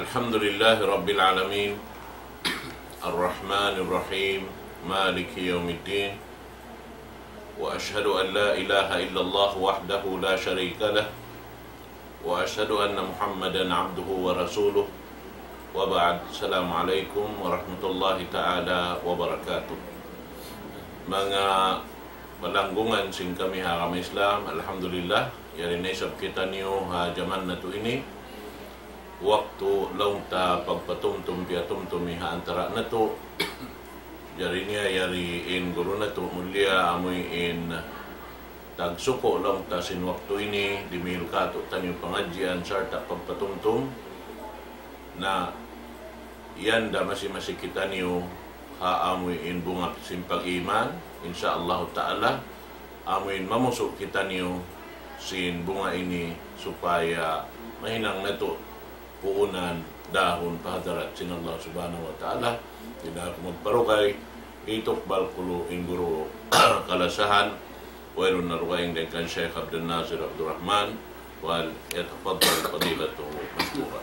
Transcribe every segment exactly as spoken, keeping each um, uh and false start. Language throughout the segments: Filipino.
Alhamdulillahi Rabbil Alamin Ar-Rahmanir Rahim Maliki Yawmiddin Wa ashhadu an la ilaha illallah wahdahu la sharika lah Wa ashhadu anna Muhammadan abduhu wa rasuluh Wa ba'd. Assalamualaikum warahmatullahi ta'ala wabarakatuh. Mga malanggungan sing kami haram Islam, Alhamdulillah yari naisab kita niyo ha jaman na to ini waktu laung ta pagpatumtum piatumtum ha antara na to yari niya yari in guru na to mulia amoy in tagsuko laung ta sin waktu ini di mil kato tanyo pangadjian sarta pagpatumtum na yan da masih-masih kita niyo ha amoy in bunga sin pag-iyman insyaallah ta'ala amoy mamusok kita niyo sin bunga ini supaya mahinang nato puunan dahon pahadarat sin Allah subhanahu wa ta'ala tidak magparukay itok balkulo inguro kalasahan wailun narwaing dengan Sheikh Abdelnasser Abdurahman wal yatafaddal fadilatuhu mashkura.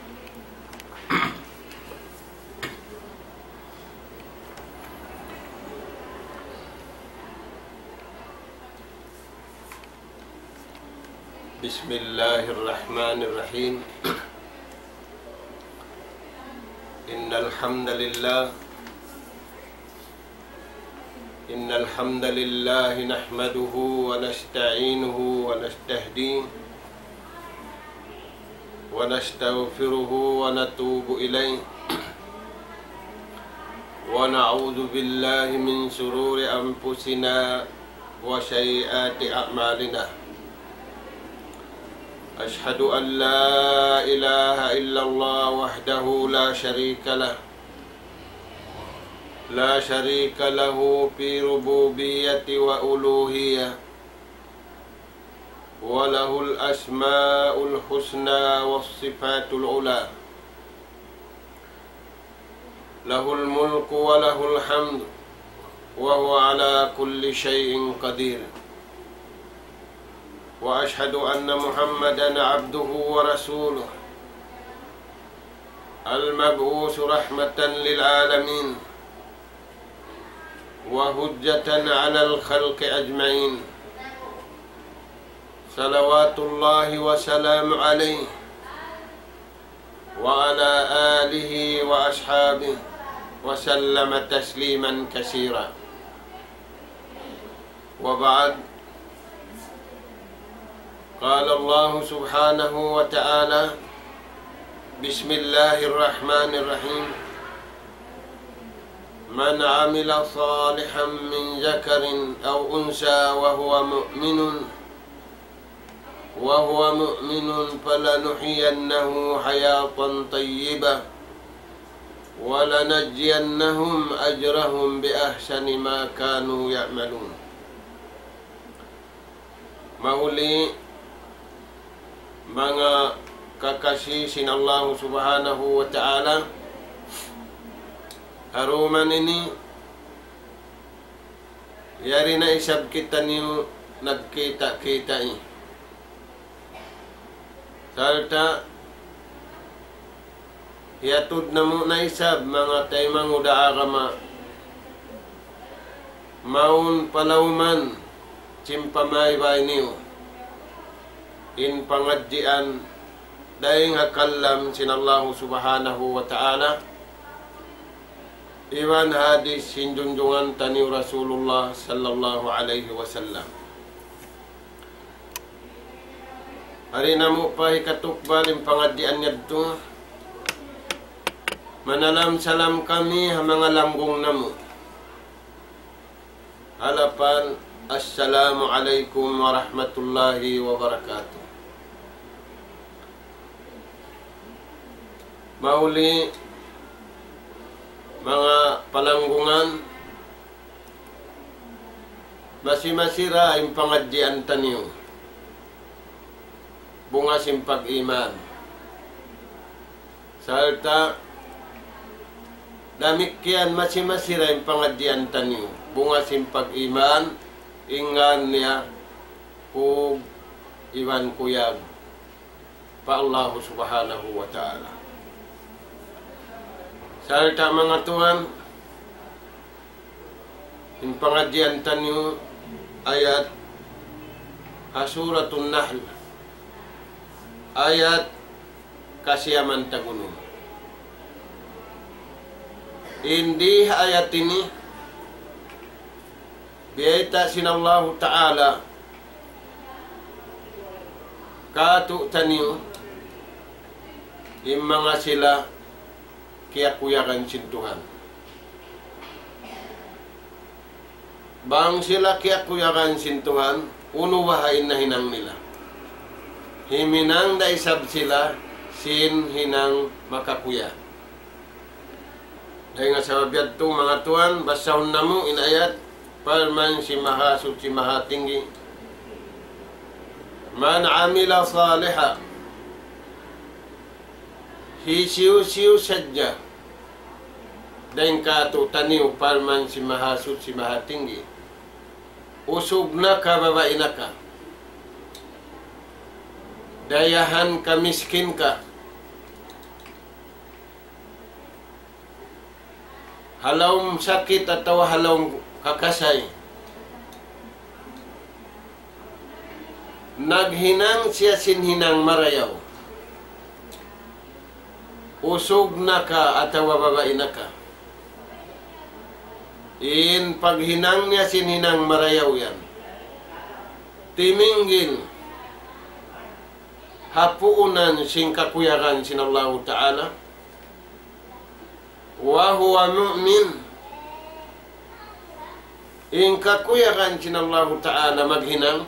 Bismillahirrahmanirrahim. Innal hamdalillah Innal hamdalillah nahmaduhu wa nasta'inuhu wa nastahdihi wa nastaghfiruhu wa natubu ilayhi wa na'udzu billahi min shururi anfusina wa sayyiati a'malina. أشهد أن لا إله إلا الله وحده لا شريك له لا شريك له في ربوبية وألوهية وله الأسماء الحسنى والصفات العلى له الملك وله الحمد وهو على كل شيء قدير. وأشهد أن محمدًا عبده ورسوله المبعوث رحمة للعالمين وهجة على الخلق أجمعين صلوات الله وسلام عليه وعلى آله وأصحابه وسلم تسليما كثيرا. وبعد. قال الله سبحانه وتعالى بسم الله الرحمن الرحيم من عمل صالحا من ذكر أو أنثى وهو مؤمن وهو مؤمن فلنحيينه حياة طيبة ولنجزينهم أجرهم بأحسن ما كانوا يعملون. Mahuli mga kakasih sin Allah subhanahu wa ta'ala, haruman ini yari na isab kita niyo nagkita-kita eh. Salta yatud na mo na isab mga taymang udaarama maun palauman cimpamay bay niyo in pangadjian daing hakallam sin Allah subhanahu wa ta'ala iwan hadis sinjunjungan tani Rasulullah sallallahu alaihi wasallam. Hari namu pahi katukbal in pangadjian nyadto manalam salam kami ha mga langgong namu halapan Assalamualaikum warahmatullahi wabarakatuh. Mauli mga palanggungan masi-masira ang pangadjian taniyo bunga sin pag-iyman salta damikyan masi-masira ang pangadjian taniyo bunga sin pag-iyman ingan niya kung iwan kuyag pa Allah subhanahu wa ta'ala. Salita mga tuan, yung pengajian tanyo ayat Suratun Nahl, ayat kasiyaman tagunung. Hindi ayat ini biaita sinallahu ta'ala katu tanyo yung mga sila kiyakuyakan sintuhan. Bang sila kiyakuyakan sintuhan, unuwahain na hinang nila. Himinang da isab sila, sin hinang makakuya. Dahil nga sa mabiyad to mga tuan, basahon na mo inayat, palman si maha suci maha tinggi. Man amila saliha, hisiu-siu sadya. Dahil ka to taniw palman si maha suci maha tinggi. Usog na ka, babae na ka. Dayahan ka, miskin ka. Halawang sakit atau halawang kakasay. Naghinang siya sinhinang marayaw. Usog na ka atau babae na ka. In paghinang niya sinhinang marayaw yan. Timinggil. Hapuunan sing kakuyakan sinallahu ta'ala. Wa huwa mu'min. In kakuyakan sinallahu ta'ala maghinang.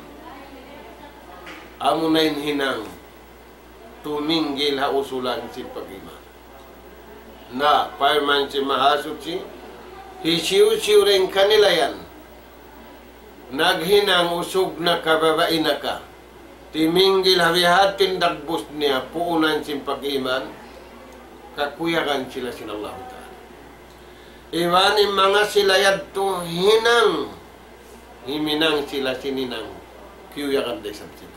Amunain hinang. Tuminggil hausulan si pag-iman. Na, parman si mahasuci. Hisiu-siu rin kanila yan. Naghinang usog na kababae na ka. Timinggil habihatin dagbos niya puunan sin pag-iman. Kakuyakan sila sinallahu ta'ala. Iwanin mga sila yadto hinang. Himinang sila sininang. Kuyakan desab sila.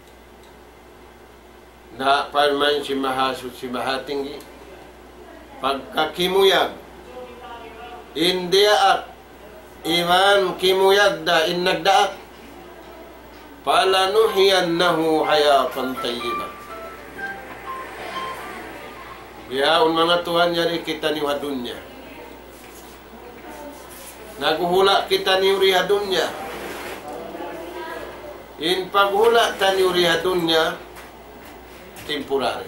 Na parman si mahasud si mahatinggi. Pagkakimuyag. Indiaak, iman kimuyagda innagdaak, palanuhiyannahu hayatan tayyibah. Biyaon mga tuhan yari kita ni wadunya. Naguhula kita ni urihadunya. In paghula ta ni urihadunya, temporary.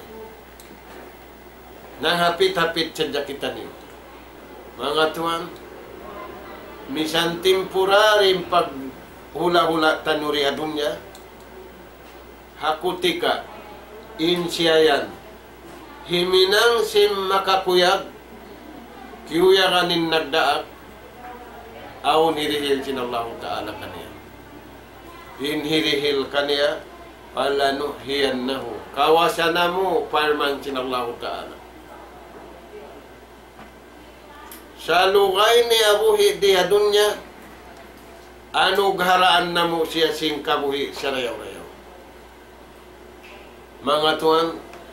Nahapit-hapit sadya kita niyo. Mga tuan, misan temporary pag hula-hula tanuri adunya, hakutika, insyayan, himinang sim makakuyag, kiyuyaganin nagdaak, aw nirihil sinallahu ta'ala kaniya. Inhirihil kaniya, palanuhiyannahu, kawasanamu, parman sinallahu ta'ala. Sa lugay ni abuhi di adunya, anugharaan na mo siya sing kabuhi sa rayaw-rayaw. Mga tuan,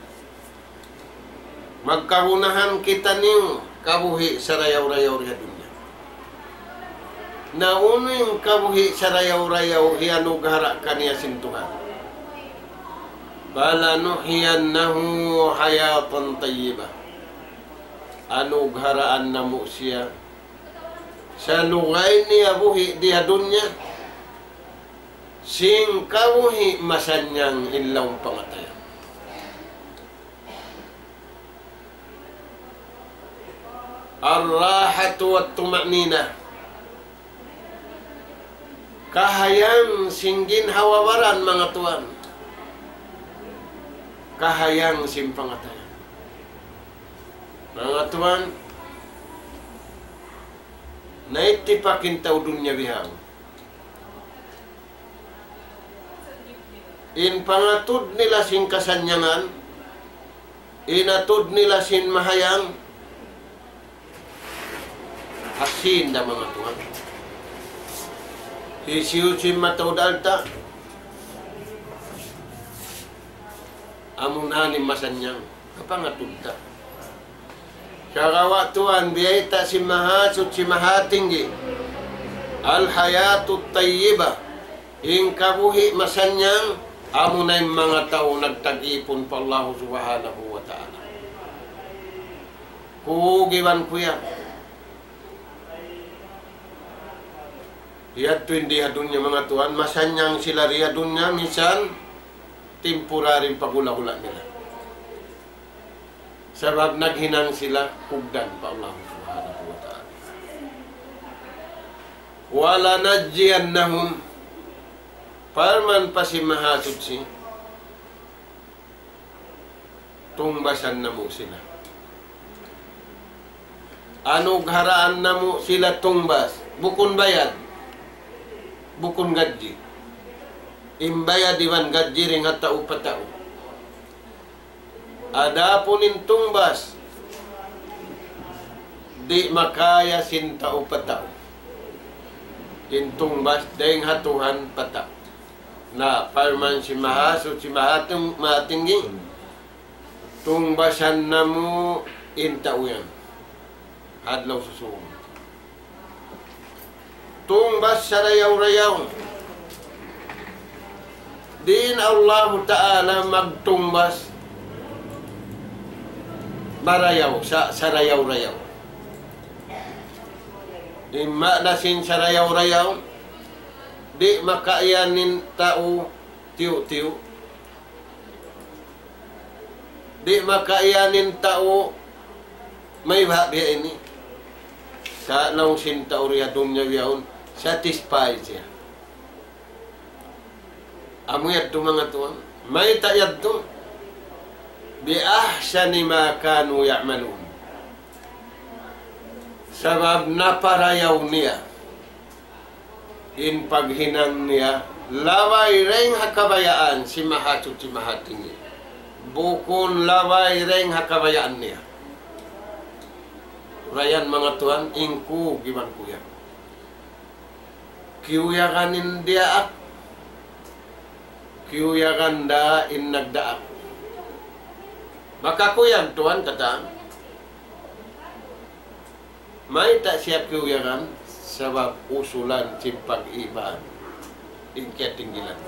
magkahunahan kita niyo kabuhi sa rayaw-rayaw di adunya. Nauno yung kabuhi sa rayaw-rayaw, hianughara kaniya sin Tuhan. Palanuhiyannahu hayatan tayyibah. Anugharaan na mo siya sa lugay ni abuhi di adunya, sing kabuhi masanyang ilawang pangatayan. Ar-rahatu at tuma'nina, kahayang singgin hawawaran mga tuan, kahayang simpangatayan. Mga tuan, naitipakin tau dunya bihang. In pangatud nila sin kasanyangan, inatud nila sin mahayang, hasin na mga tuan. Hisiu sin matawad alta, amunanin masanyang, kapangatud ta. Karawa tuan biyay ta si mahasut si mahatinggi. Al-hayatut tayyibah. Ing kabuhi masanyang amo na yung mga tao nagtag-ipon pa Allah subhanahu wa ta'ala. Kugiwan ko yan. Iyad to hindi hadun niya mga tuan, masanyang sila riyadun niya, minsan temporaring pagula-hula nila. Sabab naghinang sila, kugdan pa Allah subhanahu wa ta'ala. Wala nadjiyannahum, parman pa si mahasud si, tungbasan na mo sila. Ano haraan na mo sila tungbas? Bukon bayad. Bukon gadji. Imbaya diwan gadji ring at tao patao. Ada punin tungbas. Di makaya sin tao patao. Intungbas dahing hatuhan patao. Na parman si mahasud si mahatung matinggi. Tungbasan na mo intao yan. Adlaw susuong. Tungbas sa rayaw-rayaw. Din Allah Ta'ala magtungbas marayaw sa, sa rayaw-rayaw. Ima nasin sa rayaw-rayaw, di makaayanin tao tiyo-tiyo. Di makaayanin tao may babiya ini. Sa naong sinta uriyadong niya yaon, satisfied siya. Amo yadto mga tuwan, may tayad to. Bi ahsani ma kanu ya'malun. Sabab naparayaw niya. In paghinang niya, laway reng hakabayaan si mahatut si mahatingi. Bukon laway reng hakabayaan niya. Rayan mga tuan, ingku giman kuya. Kiyuyakanin dia ak. Kiyuyakan da in nagdaak. Maka kuyan tuan kata, may tak siya kiyuyakan sebab usulan si pag-iyman ingkya tinggilan.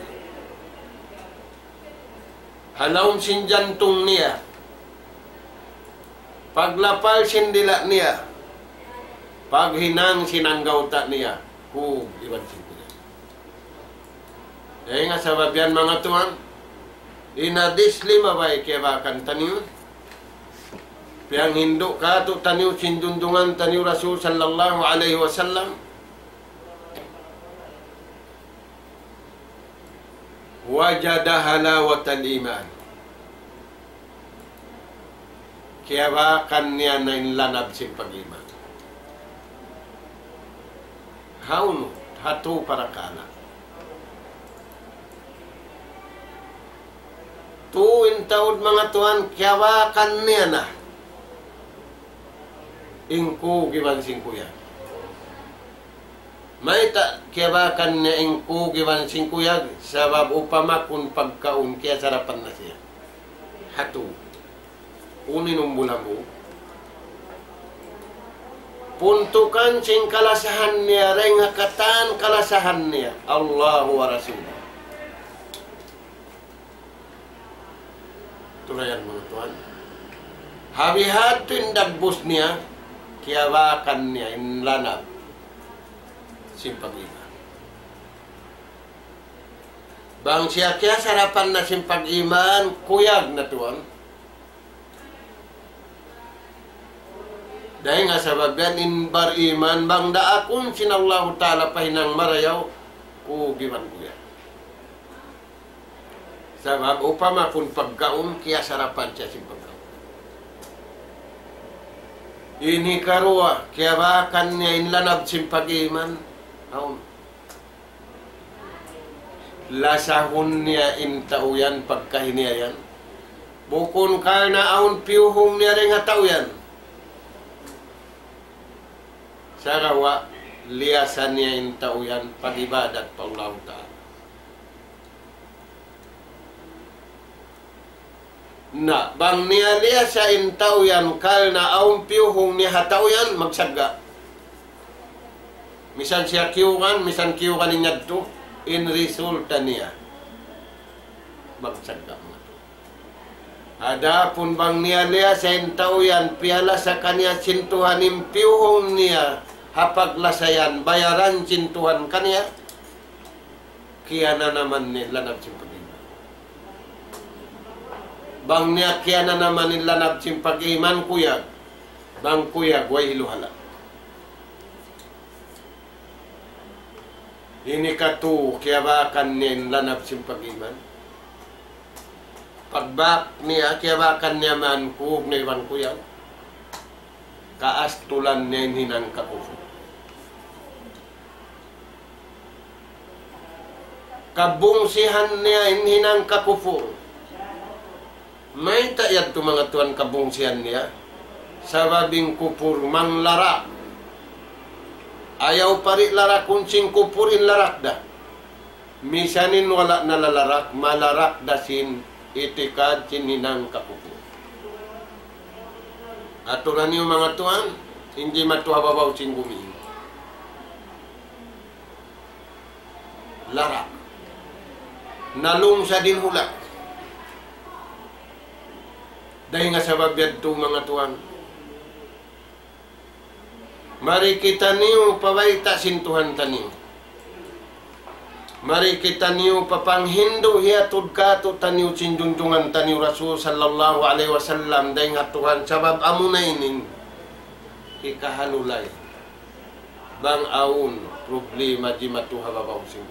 Halaum sin jantung niya. Paglapal sindila niya, paghinang sinanggaw ta niya, ku iban sindila. Eh nga sabab yan mga tuan, inadisli mabay kaya bakan taniw. Piang hindo ka to taniw sindundungan taniw Rasul sallallahu alaihi wasallam. Wajada halawatal iman. Kaya ba kanya na inlanab si pag-iman? Haun, hatu para kala. Tuwin taod mga tuan, kaya ba kanya na? Ingku giban sing kuya. May ta kaya ba kanya ingku giban sing kuya? Sabab upama kung pagkaun, kaya sarapan na siya. Hatu. Unin umbula mo. Puntukan sing kalasahan niya, reng hakatan kalasahan niya. Allahu wa Rasulullah. Tulayan mga tuan. Habihatin dagbus niya, kiyawakan niya, inlanab. Simpag-iman. Bang siya kaya sarapan na simpag-iman, kuyag na tuan. Dahil nga sabab yan, inbar iman, bang daakon sinallahu ta'ala pahinang marayaw, kugiman kuya. Sabab, upama kung pagkaon, kaya sarapan siya si pagkaon. Ini karua, kaya bakan niya inlanab si pag-iman, aun. Lasahon niya intauyan pagkahiniayan. Bukon ka na aun piuhong niya rin hatauyan. Sarawa, liasan niya intauyan pag-ibadat pa Allah Ta'ala. Na bang niya liya sa intaw yan kal na aum piuhong ni hataw yan magsaga. Misan siya kiukan, misan kiukan niya to, in resulta niya magsaga. Ada pun bang niya liya sa intaw yan piala sa kanya sintuhan impiuhong niya hapaglasayan bayaran sintuhan kanya kiya na naman ni lanab simpagin. Bang niya kiya na naman ni lanab simpag-iman kuyag bang kuyag way iluhala. Ini katu kiya ba kan nin lanab simpag-iman. Pagbak niya kiya ba kan niya man kug ni bang kuyag. Kaastulan niya hinang kakufu. Kabungsihan niya hinang kakufur. May tayad to mga tuan kabungsihan niya. Sababing kupur manglarak. Ayaw pari larak kunsing kupurin larak da. Misanin wala nalalarak, malarak da sin itikad sin hinang kakufur. Aturan niyo mga tuan, hindi matuhababaw sin bumi. Larak. Nalung sa din hula. Dahil nga sabab yadto mga tuan. Mari kita niyo pawaita sintuhan taniyo. Mari kita niyo papanghindo hiatud kato taniyo sinjunjungan taniyo Rasul sallallahu alaihi wasallam. Dahil nga tuhan sabab amo na inin ikahalulay. Bang aun problema di matuhababaw singgung.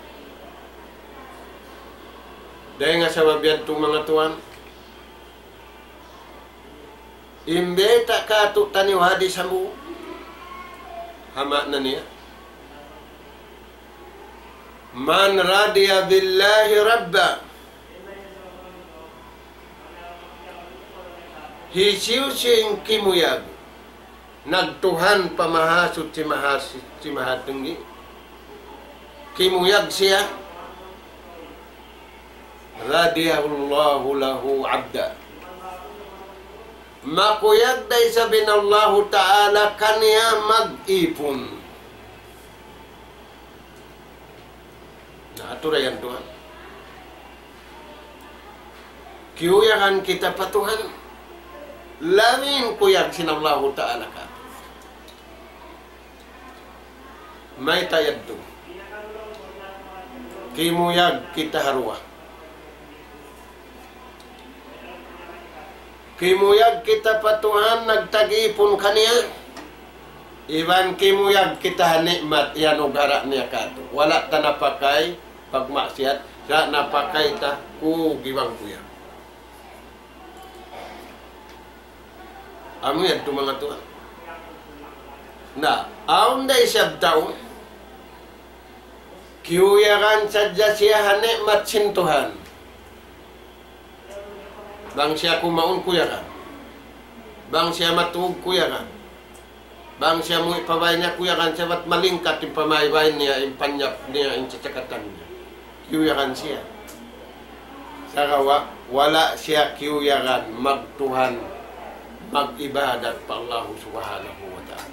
Dahil nga sabab yadto mga tuan. Imbeta kato taniyo hadis hamu. Hama na niya. Man radiya billahi rabba. Hisiw siyang kimuyag. Nagtuhan pamahasot si mahasot si mahatenggi. Kimuyag siya. Radiyahullahu lahu abda. Makuyag day sabi ng Allah Ta'ala kanya mag-ipon. Naaturay yan Tuhan. Kiyuyakan kita pa Tuhan. Lamin kuyag sin Allah Ta'ala ka. May tayad to. Kimuyag kita harwa. Kimuyag kita patuhan nagtag-ipon kaniya. Iban kimuyag kita nikmat yan ugara niya kato. Wala ta napakay pagmaksiat. Sa napakay ta kugiwang kuya. Amo yan ito mga tuhan. Na, aon da isyab taon. Kiyuyakan sadya siya nikmat sintuhan. Bang siya kumaon kuya ka. Bang siya matuog kuya ka. Bang siya mo ipabay niya kuya kan. Sabat malingkat yung pamaybay niya, yung panyap niya, yung tsakatan niya. Kiyuyakan siya. Sa kawa, wala siya kiyuyakan magtuhan, mag-ibadat pa Allah subhanahu wa ta'ala.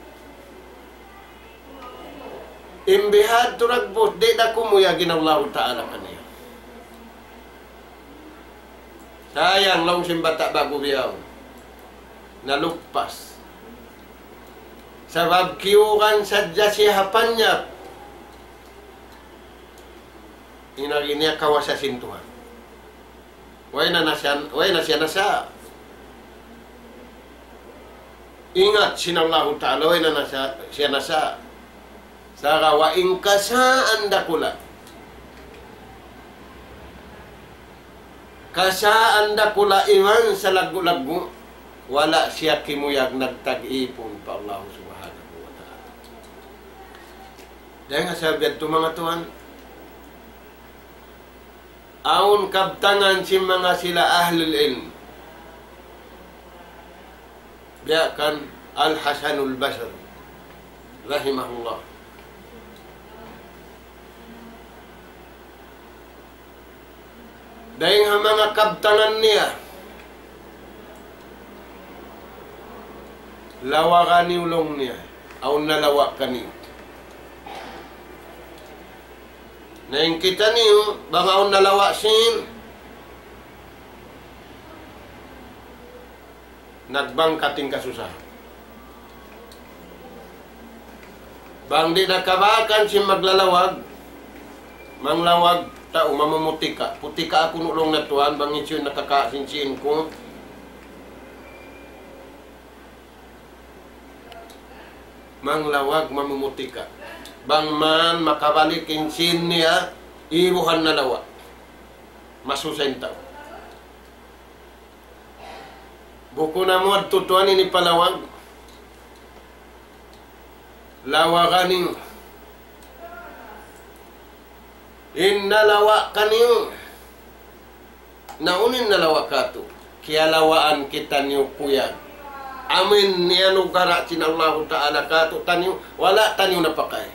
Imbihad turagbot, di na kumuyagin Allah ta'ala kaniya. Sayang long simbata bago biyaw. Nalugpas. Sabab kiyukan sadya siya hapanyap. Inagi niya kawasa sintuhan. Way na nasyan, way na siya nasa. Ingat sinallahu ta'ala, way na nasa, siya nasa. Saka wa ingkasaan dakula. Kasaan dakula iman sa lagu-lagu. Wala siya kimuyag nagtag-ipon pa Allah subhanahu wa ta'ala. Dahil nga sabi ito mga tuhan, aun kabtangan si mga sila ahlul ilm. Biyakan Al-Hasanul Basr rahimahullah. Dahil nga mga kabtangan niya lawakan ulong niya aw nalawa kani naing kita niyo bang aw nalawa sin nagbang kating kasusah bang di nakabakan si maglalawag manglawag tao mamamutika putika ako nulong na tuan bang isyo nakakasinsin ko manglawag mamumutika bang man makabalik insin niya iruhan na lawa masusayin tao buko na mo at tutuan ini palawag lawakan innalawa kaniyo naunin nalawa kato kaya lawaan kita niyo kuya amin niya nugara sin Allah Ta'ala kato taniyo wala taniyo napakay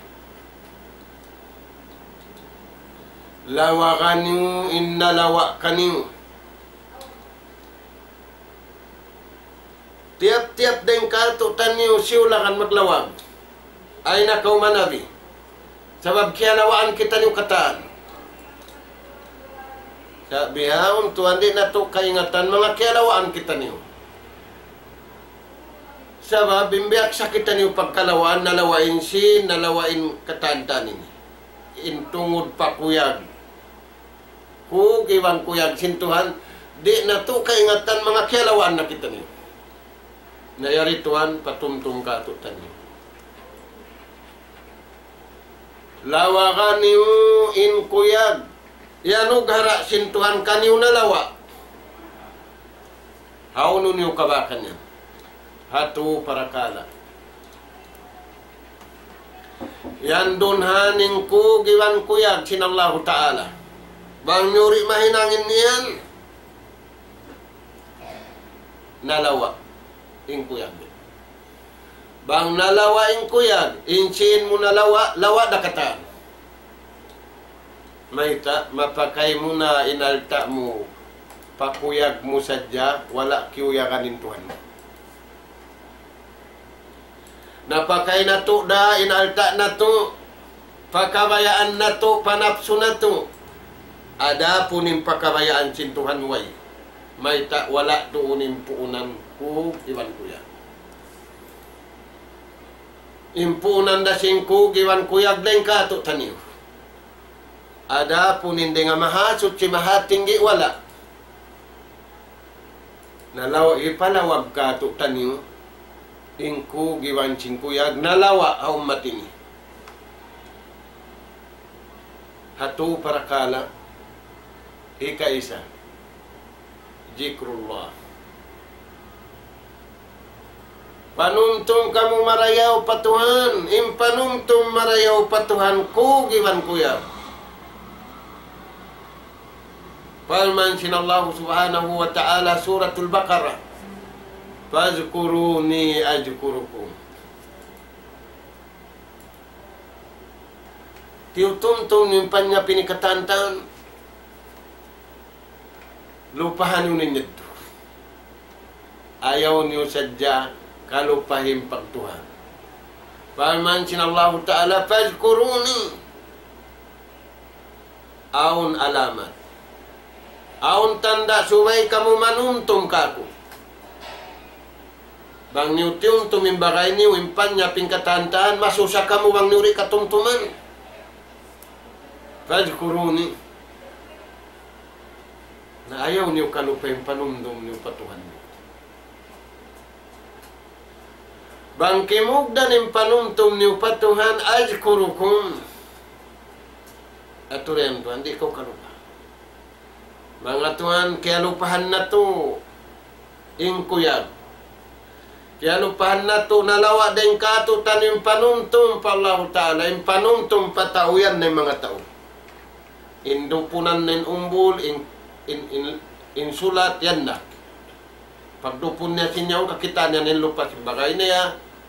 lawa kaniyo innalawa kaniyo tiap-tiap din kato taniyo siulakan maglawag ay nakaw manabi sabab kaya lawaan kita niyo kataan sabi haon tuan di na to kaingatan mga kialawaan kita niyo sabab bimbiyak sa kita niyo pagkalawaan nalawain si nalawain katantan ini intungod pa kuyag ku giwang kuyag sintuhan di na to kaingatan mga kialawaan na kita niyo nayari tuan patumtum ka to taniyo lawakan niyo in kuyag yanu gara sintuhan kaniyo nalawa hauno niyo kabakan yan hatu parakala yan dun haning ku giwan kuyag sinallahu ta'ala bang nyuri mahinangin niyan nalawa in kuyag bang nalawa in kuyag insin mo nalawa lawa dakatan Maita, mapakay mo na inalta mo, pakuyag mo sadya, wala kiuyakan Tuhan. Napakay na to da, inalta na to, pakabayaan na to, panapso na to. Ada punin pakabayaan sin Tuhan way. Maita, wala to unin puunan ku, iwan kuya. Impunan da singku, iwan kuya, blengka to taniyo. Ada pun hindi nga mahasot si mahatinggi wala. Nalawa ipalawag ka to taniyo. Ingku giwan singkuyag nalawa ang matini. Hatu parakala ika isa. Zikrullah. Panuntum kamu marayaw patuhan. Impanuntum marayaw patuhan ku giwan kuyag. Falman sinallahu subhanahu wa ta'ala suratul Baqarah fazkuruni ajkurukum tiutumtum nimpan niya pinikatantan lupahan yun ninyo ayaw niyo sadya kalupahim pagtuhan Falman sinallahu ta'ala fazkuruni aun alamat aun tanda suway kamu manuntum kaku. Bang niutium tumimbagay niyo impan niya pingkatantaan masusa kamu bang niuri katumtuman. Fazkuruni. Na ayaw niyo kalupa yung panumdum niyo patuhan niyo. Bang kimugdan yung panumtum niyo patuhan azkurukum. Ato rin to, hindi ko kalupa. Mga tuan, kaya lupahan na to ingkuyag. Kaya lupahan na to nalawa din kato tanim panumtum pa Allah Ta'ala. Yung panumtum patauyan ng mga tao. Indupunan ng umbul, in, in, in, insulat, yan na. Pagdupun niya sinyaw, kakita niya ng lupa. Bagay niya,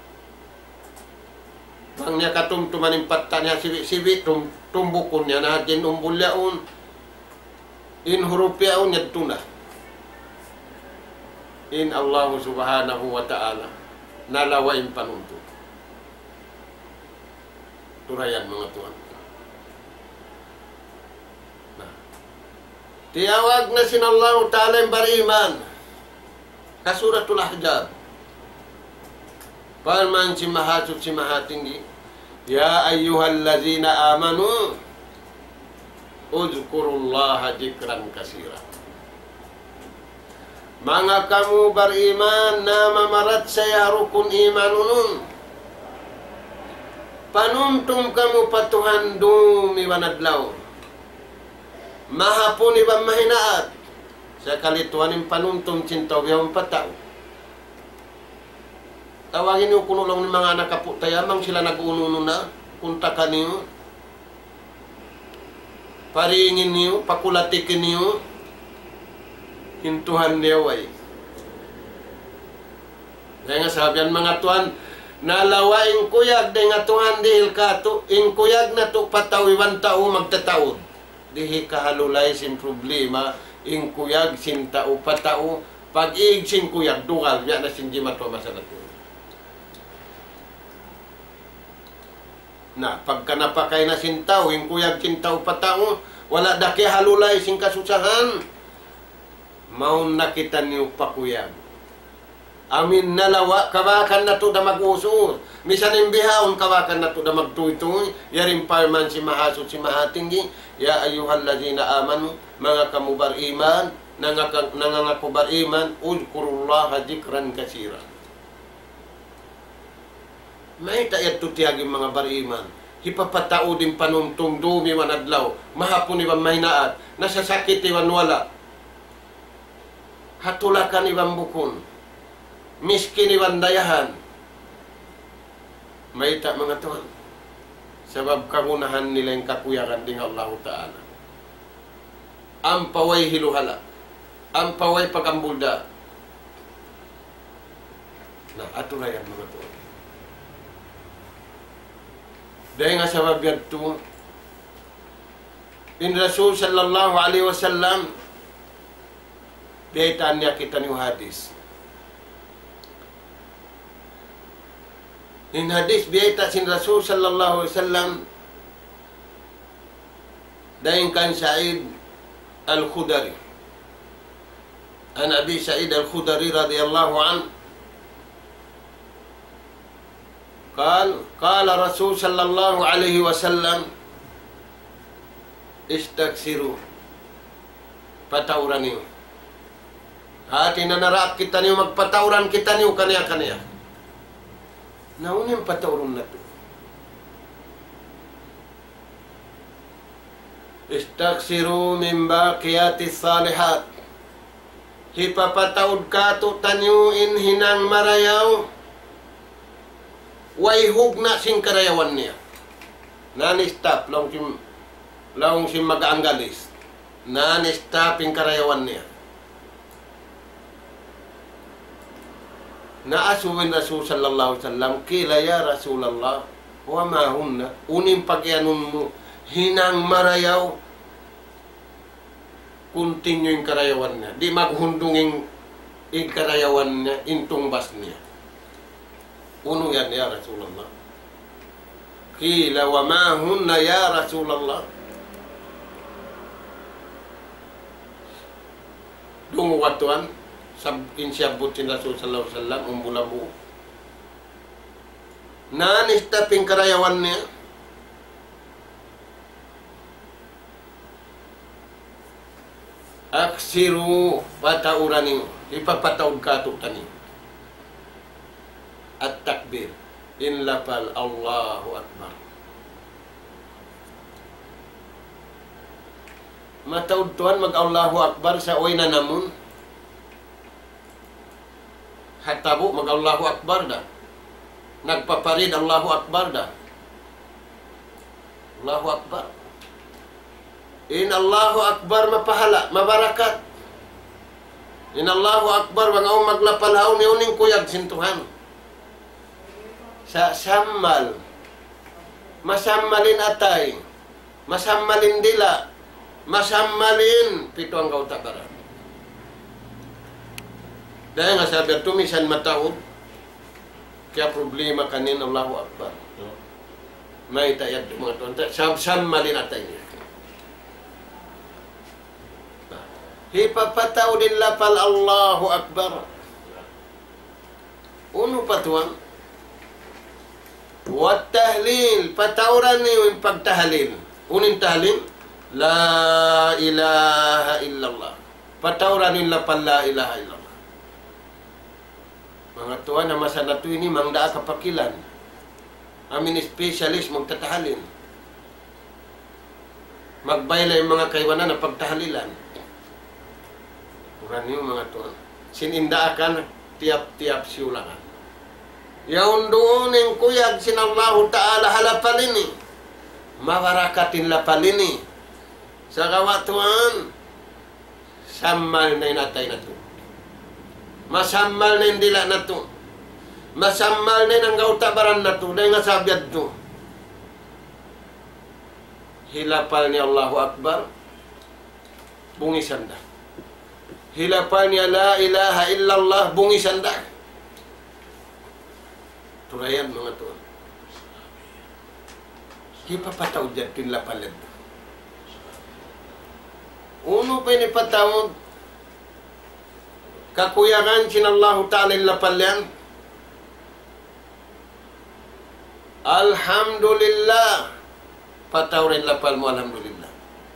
bang niya katumtuman yung patta niya, sibi-sibi, tum, tumbukun niya na din umbul yaon. In huruf yaon niya tuna. In Allah subhanahu wa ta'ala. nalawain panuntun. Turayan mga tuan. Nah, tiyawag na sinallahu ta'ala yung bariman. Kasuratul Ahzab. Palman si mahasud si mahatinggi. Ya ayyuhallazina amanu uzkurullaha dzikran katsira. Mga kamu beriman na mamarat saya rukun iman unun. Panuntum kamu patuhan dumi wanadlaw. Mahapun ibang mahinaat. Sa kalituanin panuntum cinta biyang patao. Tawagin niyo kuno lang ng mga anak kapo tayamang sila nag-ununo na. Kuntakan niyo. Paringin niyo, pakulatikin niyo. Hintuhan niyo ay. Kaya nga sabihan mga tuan, nalawa ing kuyag de nga tuhan dihil kato, ing kuyag na to patawiwan tao magtataod. Dihi kahalulay sin problema, ing kuyag sin tao patao, pag-iig sin kuyag dugal, yan na sin jimatwa masalato. Na, pagka napakay na sin tao, ing kuyag sin tao patao, wala daki halulay sin kasusahan. Maun nakita niyo pakuyag. Amin nalawa, kawakan na to da mag-usur. Misan imbihawon, kawakan na to da magtuy-tuy. Yarin parman si mahasud si mahatinggi. Ya ayyuhallazina amanu, mga kamubar iman, nangangakubar iman, uzkurullaha dzikran katsira. May tayat tutiyagin mga bariman. Hipapatao din panuntung dumi wanadlaw. Mahapon ibang mahinaat. Nasasakit iwan wala. Hatulakan ibang bukon. Miskin ibang dayahan. May ta mga tuhan. Sabab kagunahan nila yung kakuyakan din Allah Ta'ala. Ampaway hiluhala. Ampaway pagambulda. Nah, aturayan mga tuhan. Dahil nga sabab yadto, in Rasul sallallahu alaihi wasallam, biyaitaan niya kita niyo hadis. In hadis, biyaitaan sin Rasul sallallahu alaihi wasallam, dahil kan Sa'id al-Khudari. An Abi Sa'id al-Khudari radiyallahu anhu, قال قال رسول صلى الله عليه وسلم استكثروا patauran niyo. Hati na naraap kita niyo, magpatauran kita niyo kaniya-kaniya. Naunin patauran na to. Istaksiru min baqiyati salihat. Hipapataud ka to tanyuin hinang marayaw. Way hugna sing karayawan niya. Non-stop lang sim lang sim mag-anggalis. Non-stop ing karayawan niya. Naasuwin Rasul sallallahu alaihi wasallam, kila ya Rasulullah, wa ma hunna, unim pagyanun mo, hinang marayaw, continue yung karayawan niya. Di maghundungin yung karayawan niya, intumbas niya. Uno yan ya Rasulullah. Kila wa ma hunna ya Rasulullah. Dungu watuan sab insyabutin Rasul sallallahu alaihi wasallam umbulabu. Nanis taping karayawan niya. Aksiru patauran niyo. Ipapataud ka to tani. At-takbir. In lapal Allahu Akbar. Mataud tuan mag-Allahu Akbar sa uwi na namun. Hatabo mag-Allahu Akbar da. Nagpaparid Allahu Akbar da. Allahu Akbar. In Allahu Akbar mapahala, mabarakat. In Allahu Akbar mga maglapalhaw ni uning kuyag sintuhan. Sa sammal, masammalin atay, masammalin dila, masammalin pito ang kautabaran. Dahil nga sabi, tumisan mataod, Kaya problema kanin, Allahu Akbar. May tayad mga tuan. Sam-sam malin atay niya. Hipapataw din lapal Allahu Akbar. Uno pa tuan. Wat tahlil. Patawran niyo yung pagtahalil. Unin tahlil. La ilaha illallah. Patawran niyo lapal la ilaha illallah. Mga tuan na masanatu ini mangda kapakilan. Amin specialist magtatahalin. Magbayla yung mga kaiwanan na pagtahalilan. Kuran yung mga tuan. Sininda akan tiap-tiap siulangan. Yaun doon yung kuyag sinallahu ta'ala halapalini. Mawarakatin lapalini. Sa kawatuan, samal na inatay na to. Masamal na indila na to. Masamal na ng gautabaran na to. Dahil nga sabiad to. Hilapal ni Allahu Akbar. Bungisan da. Hilapal niya la ilaha illallah. Bungisan da. Turayan mga to. Hipapataw dyan tinlapalad. Uno pa inipatawag. Kakuyakan sinallahu ta'ala lapalyan. Alhamdulillah. Patawrin lapal mo alhamdulillah.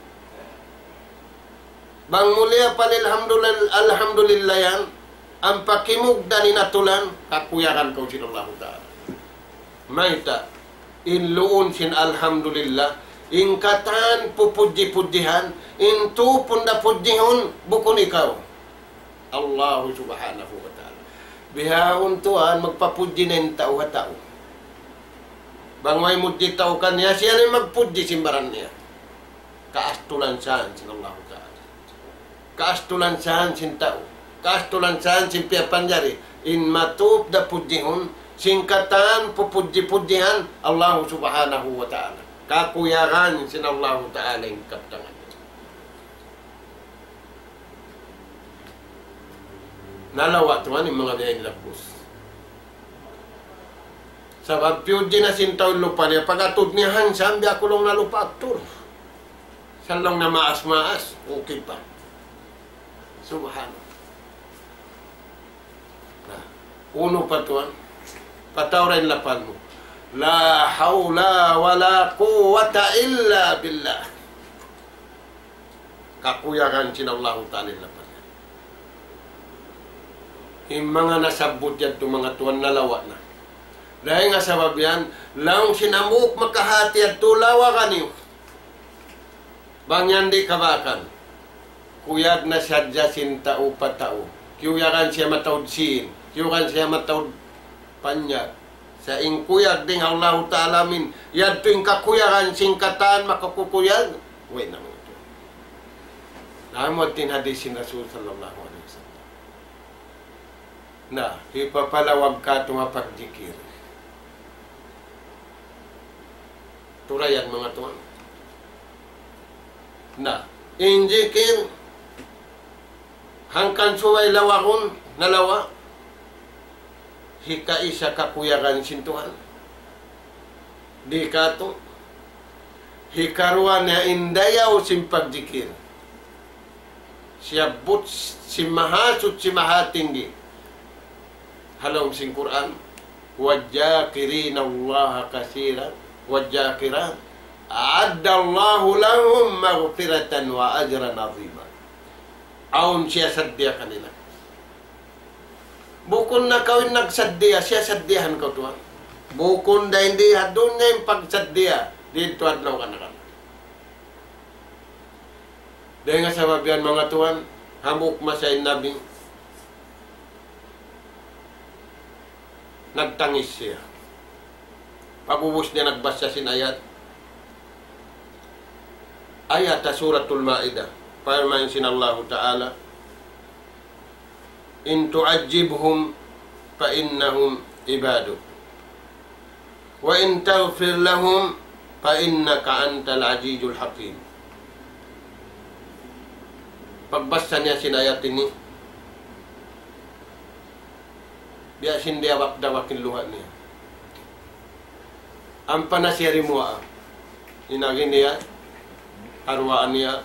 Bang mulia palil alhamdulillah, alhamdulillah yan. Ang pakimugda ni natulan, kakuyakan kau sinallahu ta'ala. Maita, inluun sin alhamdulillah. Ingkatan pupuji-pujihan, intu punda pujihun, bukun ikaw. Allah subhanahu wa ta'ala. Bihawon tuan, magpapuji na yung tao ha tao. Bangway muji tao kanya, siya na magpuji simbaran niya. Kaastulan saan sin Allah ta'ala. Kaastulan saan sin tao. Kaastulan saan sin piyapanjari. In matup da pujihun, singkatan pupuji-pujihan, Allah subhanahu wa ta'ala. Kakuyakan sin Allah ta'ala yung kaptangan. Nalawa tuan yung mga biyayang lapos. Sabab piyudji na sintaw lupa niya. Pag-atod niya hansam, biya kulong na lupa atur. Salong na maas-maas, okay pa. Subhanallah. Nah, uno pa tuan. Patawrin lapal mo. La hawla wa la quwata illa billah. Kakuyakan sinallahu ta'ala lapal. Yung mga nasabot yan itong mga tuwan nalawa na. Dahil nga sabab yan, laong sinamuk makahati at tulawa ka niyo. Bang di kabakan. Kuyag na sadya sinta o patao. Kuyuyakan siya matawd sin. Kuyuyakan siya matawd panyag. Sa ingkuyag ding Allah ta'ala min. Yan tuwing kakuyakan singkatan makakukuyag. Uy na mga ito. Naamot din hadisin Rasul sallallahu alaihi wasallam. Na, ipapalawag ka itong pagdikir. Turayan mga tuwan. Na, injikir, hangkan suway lawakon, nalawa, hika isa kakuyakan sintuhan. Di ka ito, hikaruan na indayaw sim pagdikir. Siyabot si mahasut si mahatinggi. Halong sing Quran, wajakirin Allah kasira, wajakiran, a'addallahu lahum maghfiratan wa ajran azima. Aun siya sadya kanila. Bukon na kawin nagsadya, siya sadyahan ko tuwan. Bukon na hindi hadun na yung pagsadya, dito adlaw ka na ka. Dahil nga sababian mga tuwan, hamuk masayin nabing, nagtangis siya. Pagubos niya nagbasa sin ayat. Ayat sa suratul Ma'idah. Firman sin Allah Ta'ala, in tu'ajibhum fa innahum ibaduk. Wa in taghfir lahum fa innaka antal azizul hakim. Pagbasa niya sin ayat ini, biya sindi awak dawakin luha niya. ang panasiyari mo ah. Inagin niya, arwaan niya,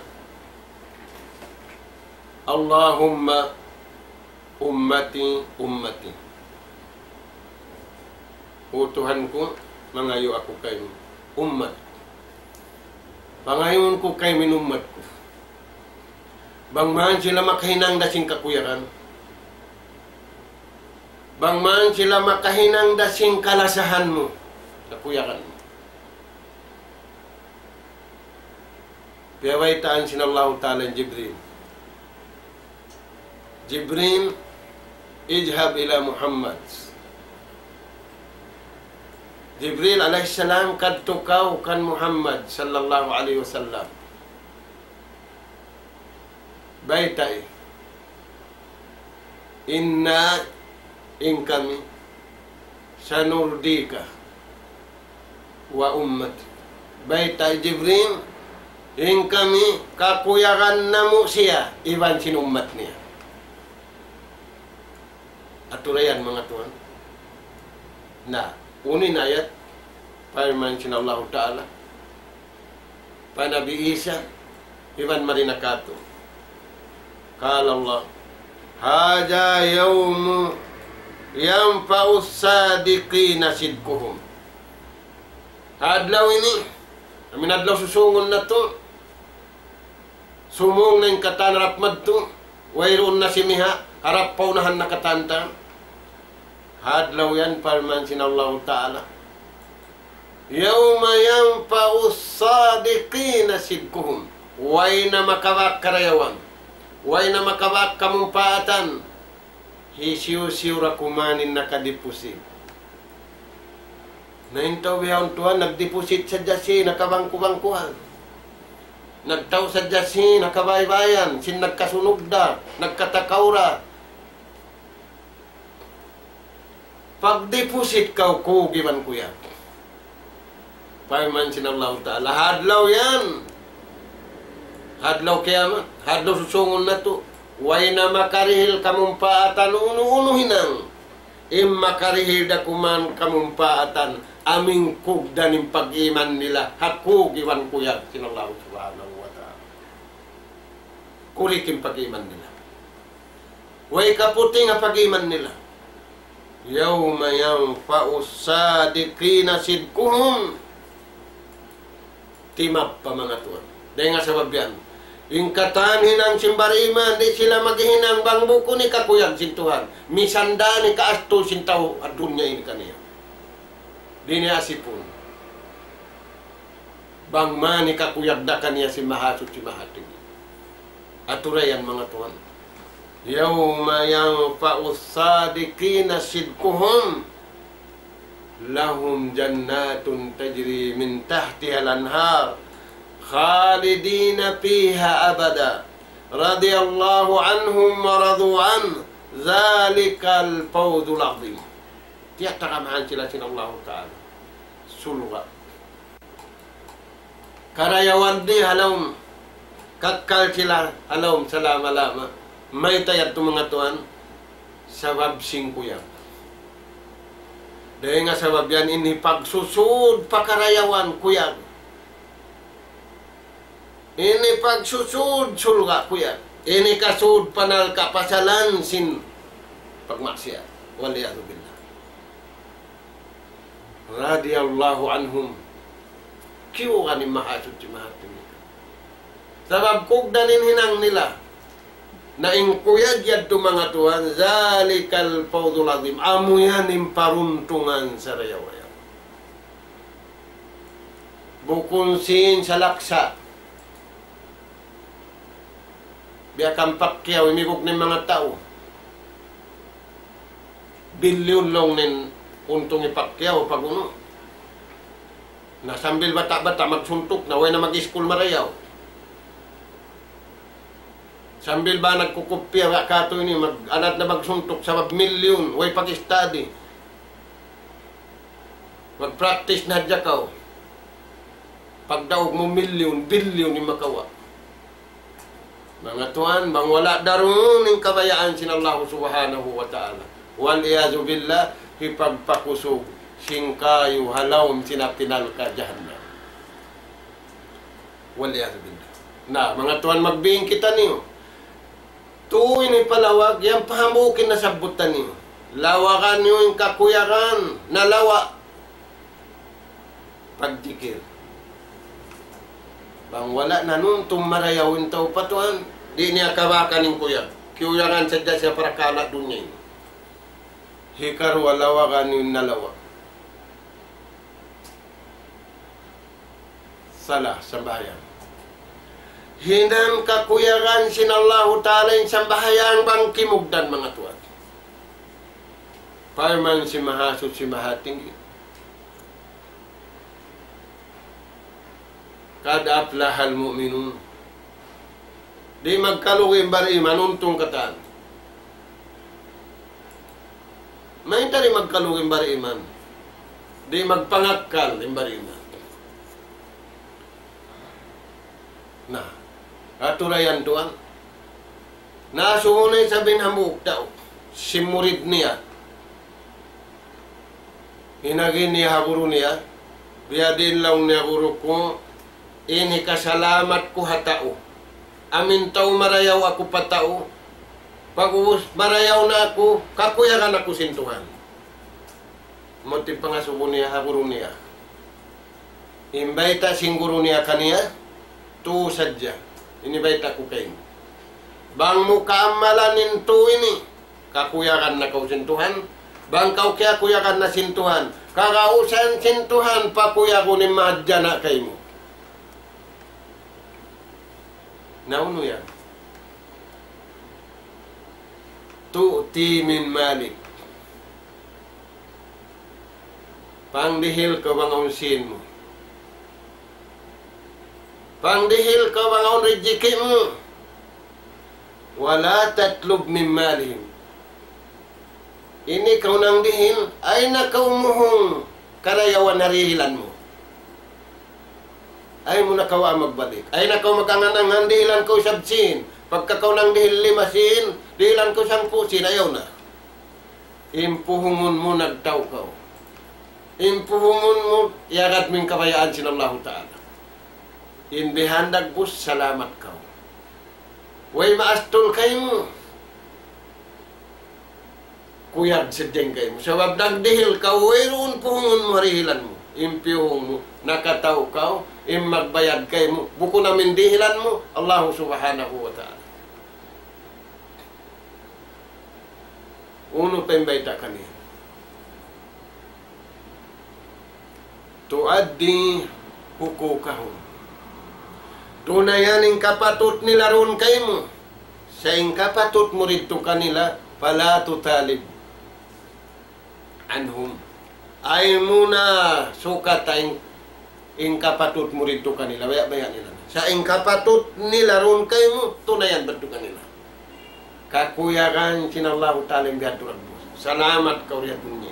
Allahumma ummati ummati. O Tuhan ko, mangayo ako kay ummat. Pangayon ko kay minummat ko. Bangman sila makahinang dasing kakuyaran. Bangman sila makahinang dasing kalasahan mo. Kakuyaran mo. Piyawaitaan sinallahu ta'ala Jibril. Jibril, ijhab ila Muhammad. Jibril alaihissalam kadtukaw kan Muhammad sallallahu alaihi wasallam. Baitai. Inna in kami sanurdika wa ummat. Baitai Jibril, in kami kakuyakan namu siya iban sinummat niya. Aturayan mga tuan. Nah, unin ayat firman sinallahu ta'ala pa Nabi Isa iban marinakato. Kala Allah, haja yawmu yanfa'us sadiqina sidkuhum. Adlaw ini, amin adlaw susungon na to, sumong na yung katan rapmad to, wayroon na simiha, harap paunahan na katanta. Hadlaw yan, parman sinallahu ta'ala. Yawma yanfa'us sadiqina sidkuhum. Way na makawak karayawan. Way na makawak kamumpaatan. Hisiw-siw rakumanin na kadipusin. Naintaw biyang tuhan, nagdipusit sa jasi, nakabangku-bangkuhan. Nagtaw sa jasi, nakabaybayan, sin nagkasunugda, nagkatakawra. Pag-deposit kau kugiban kuya. Paiman sinallahu ta'ala. Hadlaw yan. Hadlaw kiamat. Hadlaw susungon na to. Way na makarihil kamumpaatan unu-unu hinang. Im makarihil da kuman kamumpaatan. Aming kugdan yung pag-iman nila. Hakugiban kuya. Sinallahu subhanahu wa ta'ala. Kurikin pag-iman nila. Way kaputing ang pag-iman nila. Yawma yanfa'us sadiqina sidkuhum. Timap pa mga tuwan. Dahil nga sabab yan. Yung katan hinang simbariman, di sila maghinang bang buko ni kakuyag sintuhan. Misanda ni kaasto sintaw at dunya ini kaniya. Di niya asipun. Bang ma ni kakuyag da kaniya si mahasot si mahatig. Aturayan mga tuwan. Yawma yanfa'us sadiqina sidkuhum lahum jannatun tajri min tahtiha al-anhar khalidina fiha abada radiyallahu anhum wa radu an zalikal fawzul azim. Tiyak takamahan sila sinallahu ta'ala sulwa karayawan di halawm kakkal sila halawm salama-lama. May tayat ito mga tuan, sabab singkuyan. Dahil nga sabab yan, ini pagsusud pakarayawan kuyan. Ini pagsusud sulga kuyan. Ini kasud panal kapasalan sin pagmaksiyat. Waliyadu billah. Radiyallahu anhum. Kiyo ka ni mahasud si mahatin nila. Sabab kugdanin hinang nila. Na ingkuyad yad to mga tuhan, zalikal fawzul azim. Amo yan yung paruntungan sa rayawayan. Bukun sin sa laksa. Biakang pakyaw, imigok ng mga tao. Bilyon long nin untong ipakyaw pag uno. Nasambil bata-bata magsuntok na way na mag-school marayaw. Sambil ba nagkukupya ka kato ini, mag-anat na magsuntok sa milyon, way pag-study. Mag-practice na dyan Pagdaog mo milyon, bilyon yung makawa. Mga tuan, bang wala daroon yung kabayaan sinallahu subhanahu wa ta'ala. Wal iyazu billah, ipagpakusog singkayu halawm sinapinal ka jahannam. Waliyadu billah. Na, mga tuan, magbiing kita niyo. Tuwin ni palawag, yan pahamukin na sabutan niyo. Lawakan niyo yung kakuyakan na lawa. Pagdikir. Bang wala na nun, tumarayawin tao patuan. Di niya kawakan yung kuyak. Kuyakan sadya siya para kalat dunya yun. Hikar walawakan yung nalawa. Salah, sambahayan. Hinang kakuyakan sinallahu ta'ala yung sambahayan bang kimugdan mga tuwan. Parman si mahasot si mahating. Kad aflahal mu'minun. Di magkalugin bari manuntong katan. May tari magkalugin bari iman. Di magpangakal yung bari iman. Nah, aturayan tuan. Nasumunay sa binhamuk daw. Si murid niya. Hinagin niya guru niya. Biyadin lang niya guru ko. Ini kasalamat ko hatao. Amin tao marayaw ako patao. Pag marayaw na ako, kakuyakan ako sintuhan. Motiv pangasubo niya guru niya. Imbayta sing guru niya kaniya. Tu sadya. Inibayta ko kayo. Bang mo kaamalanin tu ini. Kakuyakan na kau sintuhan. Bang kau kaya kuyakan na sintuhan. Kakausan sintuhan. Pakuya ko ni madya na kayo mo. Nauno yan. Tu'ti min malik. Pangdihil ka bang unsin mo. Pangdihil ka bang ang rejiki mo. Wala tatlub min malihim. Ini kau nang dihil, ay nakaw muhong karayawan na rihilan mo. Ay mo nakawa magbalik. Ay nakaw maganganangan, dihilan ko sabsin. Pagka kau nang dihil limasin, dihilan ko sampusin, ayaw na. Impuhungon mo nagtaw kau. Impuhungon mo, yagat ming kabayaan sinallahu ta'ala. Hindi handag bus, salamat kau. Way maastol kayo mo. Kuyag sadyang kayo mo. Sabab nagdihil ka, way roon puhungon mo, rihilan mo. Impiyong mo, nakataw ka, im magbayad kayo mo. Buko namin dihilan mo, Allah subhanahu wa ta'ala. Uno pembayta kaniya. Tuaddi hukukahum. Tunayaning kapatut nila ron kayo mo. Sa ing kapatut mo rito kanila, pala tutalib. Anhum. Ay muna sukat ang ing kapatut mo rito kanila. Baya-baya nila. Sa ing kapatut nila ron kayo mo, tunayan ba ito kanila? Kakuyakan sinallahu ta'ala yung bihaduran mo. Salamat kau riyan niya.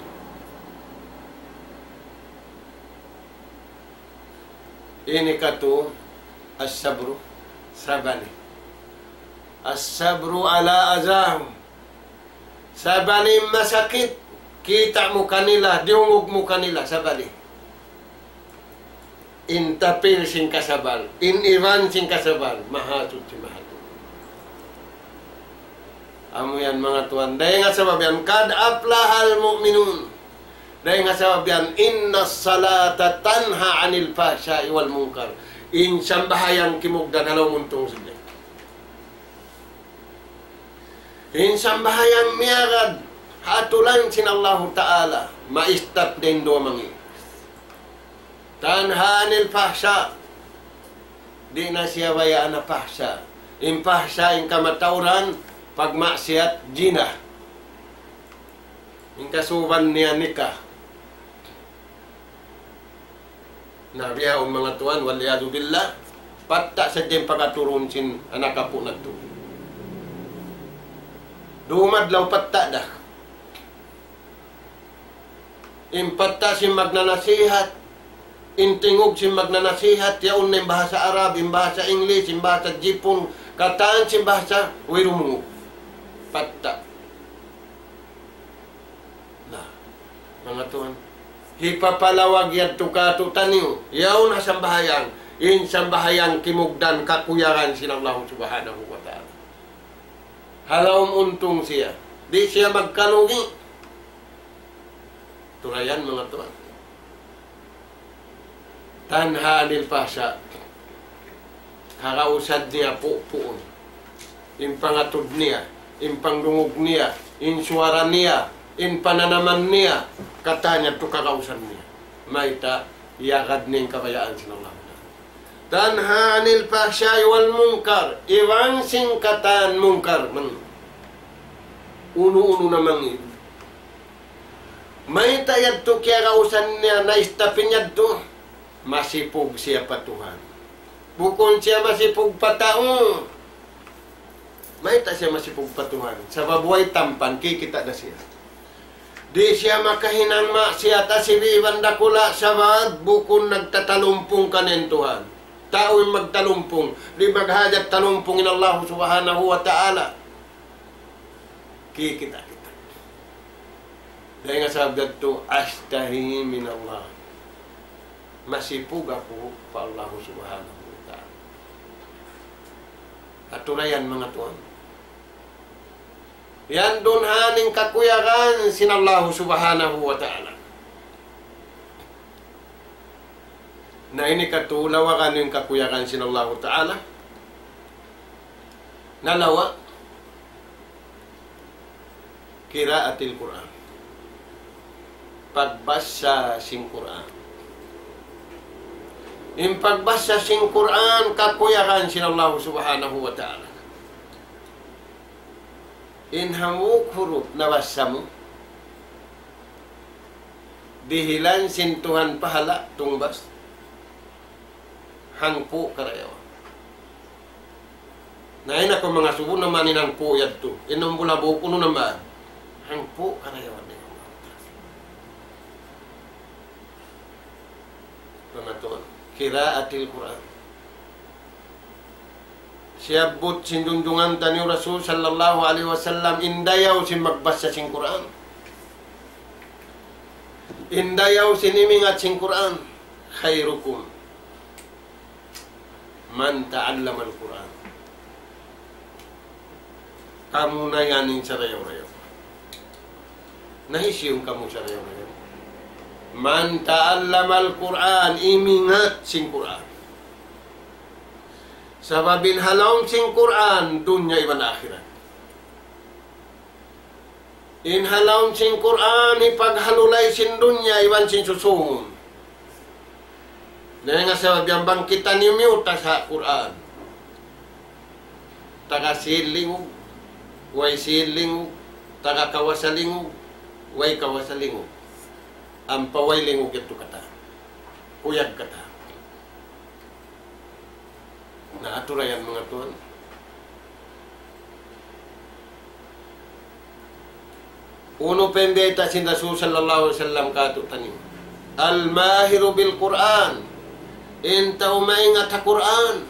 Ini kato as-sabru sabani. As-sabru ala azahum. Sabani masakit. Kita mo kanila, diungog mo kanila, sabali. Intapil sing kasabal. In-iran sing kasabal. Mahatod si mahatod. Amo yan mga tuan. Dahil nga sabab yan, kad aflahal mu'minun. Dahil nga sabab yan, inna salata tanha anil fahsya'i wal munkar. In sambahayang kimugdan halaw muntong sila. In sambahayang miyagad, hatulan sinallahu ta'ala, maistat din do mangi. Tanha anil fahsya. Di na siya bayaan na fahsya. In fahsya, in kamatauran, pagmaksiat, jina. In kasuban niya nikah. Nabiyaon mga tuan, waliyadu billah, patta sa diyang pagkaturun sin anak kapo na to. Dumadlaw patta dah. Impatta si magnanasihat, intingog si magnanasihat, yaon na yung bahasa Arab, yung bahasa English, yung bahasa Jipon, kataan si bahasa Wirumungog. Patta. Nah, mga tuan, hipapalawag yan tukato taniyo. Yaw na sambahayang. In sambahayang kimugdan kakuyaran sinallahu subhanahu wa ta'ala. Halawang untong siya. Di siya magkalugi. Turayan mga tuwan. Tanha anil pasa. Kakausad niya po-poon. In pangatod niya. In pangdungog niya. In suara niya. In pananaman niya. Katanya to kakausan niya. Maita, yakad niyang kabayaan sinallahu. Tanha anil pasa wal mungkar. Iwan singkatan mungkar. Man. Uno-uno namang ito. May tayad to kaya kausan niya na istapin niya to. Masipog siya pa Tuhan. Bukon siya masipog pa tao. May ta siya masipog pa Tuhan. Sa babuhay tampan, kikita na siya. Di siya makahinang ma siya ta si Biban Dakula sabad bukon nagtatalumpong kanin Tuhan. Tao yung magtalumpong. Di maghajat talumpongin Allah subhanahu wa ta'ala. Kikita kita. Dahil nga sabi ito, astahi min Allah. Masipug ako pa Allah subhanahu wa ta'ala. Aturayan mga tuwan. Yan doon haning kakuyakan sinallahu subhanahu wa ta'ala. Na ini katulawakan yung kakuyakan sinallahu ta'ala. Nalawa, kiraatil Quran. Pagbasa sing Quran. Yung pagbasa sing Quran, kakuyakan sinallahu subhanahu wa ta'ala. Inhamuk huruf nabasa mo. Dihilan sintuhan pahala tungbas. Hangpo karayaw. Nain ako mga subo naman inangpo yad to. Inumbulabo ko no naman. Hangpo karayaw. Pangatuan, kiraatil Quran. Siyabot sindundungan tani Rasul sallallahu alaihi wasallam indayaw si magbasa sing Quran. Indayaw sinimingat sing Quran. Khairukum man ta'allama al-Quran. Kamu na yaning sarayaw-rayaw. Nahisyong kamu sarayaw-rayaw. Man ta'allama al-Quran, imingat sing Quran. Sababin halawang sing Quran, dunya iban akhirat. In halawang sing Quran, ipaghalulay sin dunya iban sin susungon. Dahil nga sabab yung bangkitan ni Miyuta sa Quran. Taga silingog, way silingog, taga kawasalingog, way kawasalingog. Ang paway lingog ito kata. Kuyag kata. Naaturayan mga tuwan. Uno pembeta sin Rasul sallallahu alaihi wasallam kato tanim. Al-mahiru bil Quran. Inta umaingat ha Quran.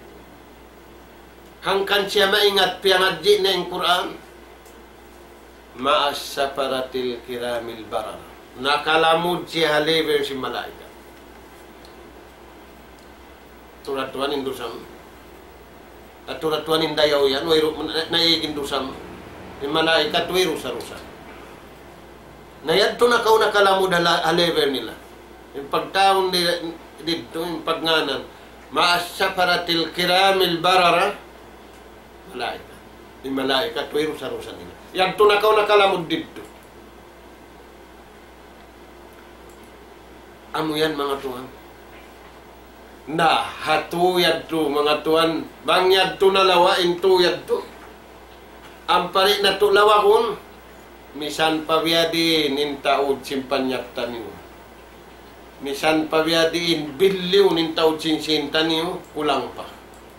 Hangkan siya maingat piyangadji na yung Quran. Ma'as saparatil kiramil barar. Nakalamud siya haliber si malaika. Turatuan indusam. At turatuan indayaw yan. Naigin dusam. Yung malaika tuwiro sa rusa. Nayadto na kaw nakalamud haliber nila. Yung pagtaon dito, yung pagnganan. Ma'as saparatil kiramil barara. Malaika. Yung malaika tuwiro sa rusa nila. Yadto na kaw nakalamud dito. Amo yan mga tuan. Na hatuyad to mga tuan. Bangyad to na lawain tuyad to. Ang pari na to lawakon. Misan pabyadi nintaod simpanyak taniyo. Misan pabyadi in billiw nintaod sinsin taniyo. Kulang pa.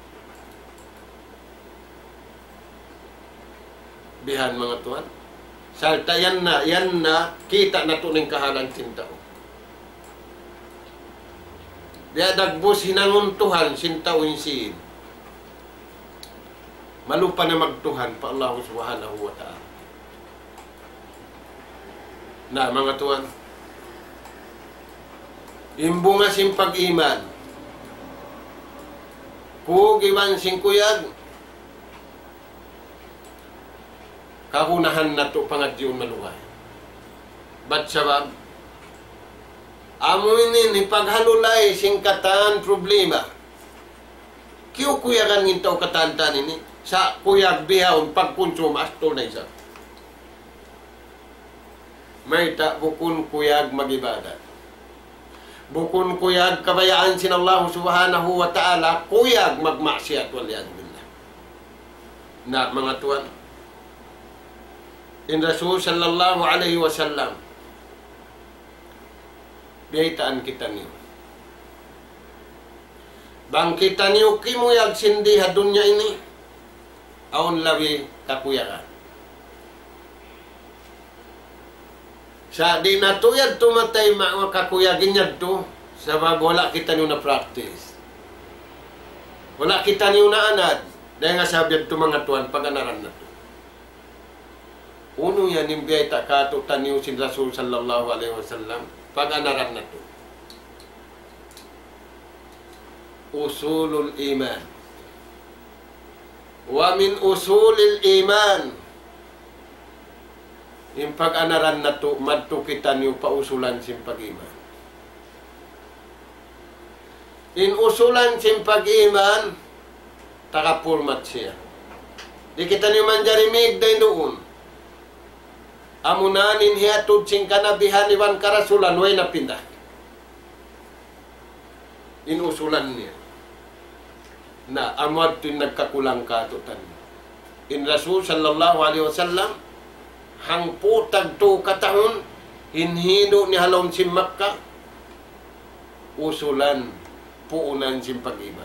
Bihan mga tuan. Salta yan na, yan na, kita na to ng kahalan sintao. Dia dagbos hinanguntuhan sintawin siin. Malupa na magtuhan pa Allah subhanahu wa ta'ala. Na mga tuan, Imbunga sing pag-iman. Kugiwan sing kuyag. Kahunahan na to pangadyon maluhay. Ba't sabab? Amunin ipaghalulay sing katan problema. Kiyo kuyagan ngintaw katantan ini sa kuyag bihawon pagkonsum asto na isa. May ta bukun kuyag magibadat. Bukun kuyag kabayaan sin Allah subhanahu wa ta'ala, kuyag magmaksiyat waliyad billah. Na mga tuwan, in Rasul sallallahu alaihi wasallam, biyayitaan kita niyo. Bang kita niyo kimuyag sindi ha dunya ini, aun labi kakuyagan. Sa di natuyad tumatay mga kakuyagin niya to, sabab wala kita niyo na practice. Wala kita niyo na anad, dahil nga sabi ito mga tuwan, pag-anaran na to. Uno yan, imbiyay takato taniyo si Rasul sallallahu alaihi wasallam, pag-anaran na to. Usulul iman. Wa min usulil iman. Yung pag-anaran na to, madto kita niyo pausulan sim pag-iman. In usulan sim pag-iman, takapurmat siya. Di kita niyo manjarimig day noon. Amunanin hiatod sing kanabihan iwan karasulan, way napindah. In usulan niya. Na amad to nagkakulang ka to taniyo. In Rasul sallallahu alaihi wasallam, hang putag to katahon, hinhino ni halom si Makkah, usulan, puunan si pag-iman.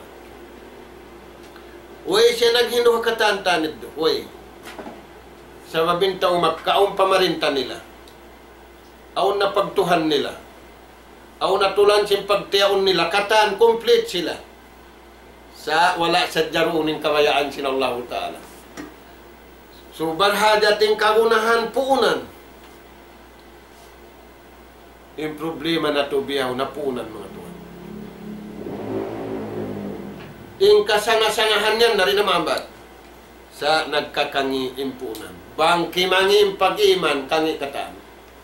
Uy, siya naghindo katantanit do. Uy, sa mabintaw Makkah, aun pamarinta nila. Aun na pagtuhan nila. Aun natulan si pagtiyaon nila. Katan, complete sila. Sa wala sa jaruning kabayaan sin Allah Ta'ala. So, barhadating kagunahan puunan. Yung problema na to biyaw na puunan mga tuwan. Yung kasanga-sangahan yan na rin namambat sa nagkakangi impunan. Bang kimangi pag-iman, kangi katan.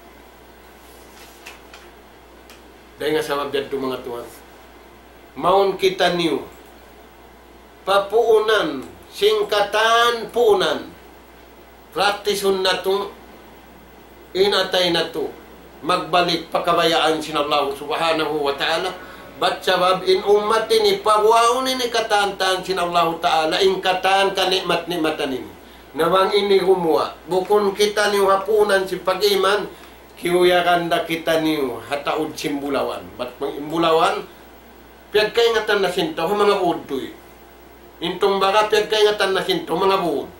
Dahil nga sa mabiyad to mga tuwan. Maun kita niyo. Papuunan, singkatan puunan. Praktison na to, inatay na to, magbalik pakabayaan sin Allah subhanahu wa ta'ala, bat sabab in ummatin ipagwaon ini katantan sin Allah ta'ala, in katan kanikmat-nikmatan ini. Nawang ini humuwa, bukun kita niyo hapunan si pag-iman, kiyuyaganda kita niyo hataud simbulawan. Bat mang imbulawan, piyag kaingatan na sinto, mga buod to eh. Intong baga, piyag kaingatan na sinto, mga buod.